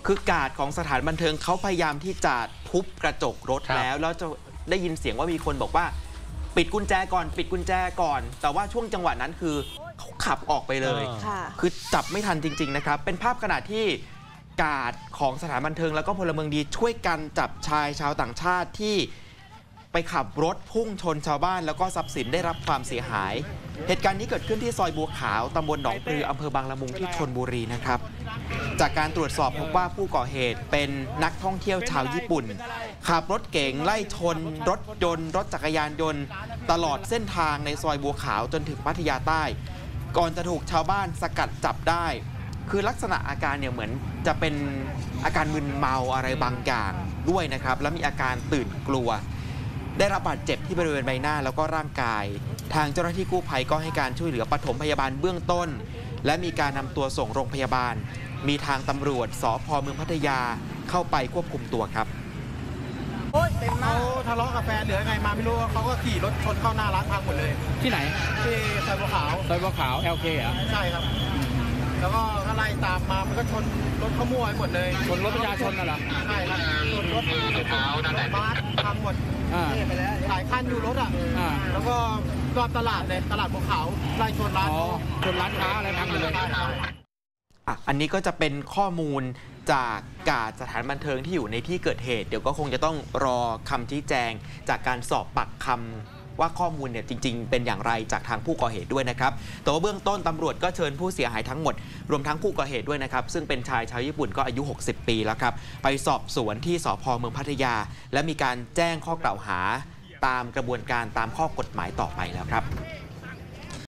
คือกาดของสถานบันเทิงเขาพยายามที่จะทุบกระจกรถแล้วจะได้ยินเสียงว่ามีคนบอกว่าปิดกุญแจก่อนปิดกุญแจก่อนแต่ว่าช่วงจังหวะนั้นคือเขาขับออกไปเลยคือจับไม่ทันจริงๆนะครับเป็นภาพขณะที่กาดของสถานบันเทิงแล้วก็พลเมืองดีช่วยกันจับชายชาวต่างชาติที่ไปขับรถพุ่งชนชาวบ้านแล้วก็ทรัพย์สินได้รับความเสียหายเหตุการณ์นี้เกิดขึ้นที่ซอยบัวขาวตำบลหนองปลืออำเภอบางละมุงที่ชลบุรีนะครับจากการตรวจสอบพบว่าผู้ก่อเหตุเป็นนักท่องเที่ยวชาวญี่ปุ่นขับรถเก๋งไล่ชนรถยนต์รถจักรยานยนต์ตลอดเส้นทางในซอยบัวขาวจนถึงพัทยาใต้ก่อนจะถูกชาวบ้านสกัดจับได้คือลักษณะอาการเนี่ยเหมือนจะเป็นอาการมึนเมาอะไรบางอย่างด้วยนะครับและมีอาการตื่นกลัวได้รับบาดเจ็บที่บริเวณใบหน้าแล้วก็ร่างกายทางเจ้าหน้าที่กู้ภัยก็ให้การช่วยเหลือปฐมพยาบาลเบื้องต้นและมีการนำตัวส่งโรงพยาบาลมีทางตำรวจสภ.เมืองพัทยาเข้าไปควบคุมตัวครับเขาทะเลาะกับแฟนหรือไงมาไม่รู้เขาก็ขี่รถชนเข้าหน้าร้านพังหมดเลยที่ไหนที่ซอยบัวขาว LK เหรอใช่ครับแล้วก็ไล่ตามมามันก็ชนรถเขามั่วหมดเลยชนรถประชาชนน่ะเหรอใช่ครับชนรถบัสพังหมดหลายคันอยู่รถแล้วก็รอบตลาดเลยตลาดบัวขาวไล่ชนร้านค้าอะไรพังหมดเลยอันนี้ก็จะเป็นข้อมูลจากกาดสถานบันเทิงที่อยู่ในที่เกิดเหตุเดี๋ยวก็คงจะต้องรอคำชี้แจงจากการสอบปากคำว่าข้อมูลเนี่ยจริงๆเป็นอย่างไรจากทางผู้ก่อเหตุด้วยนะครับแต่ว่าเบื้องต้นตำรวจก็เชิญผู้เสียหายทั้งหมดรวมทั้งผู้ก่อเหตุด้วยนะครับซึ่งเป็นชายชาวญี่ปุ่นก็อายุ60 ปีแล้วครับไปสอบสวนที่สภ.เมืองพัทยาและมีการแจ้งข้อกล่าวหาตามกระบวนการตามข้อกฎหมายต่อไปแล้วครับ